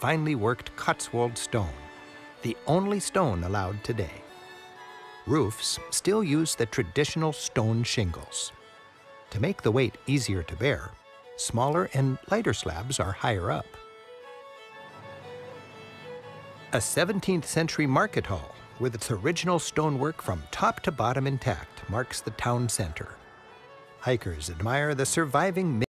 finely worked Cotswold stone, the only stone allowed today. Roofs still use the traditional stone shingles. To make the weight easier to bear, smaller and lighter slabs are higher up. A 17th century market hall with its original stonework from top to bottom intact marks the town center. Hikers admire the surviving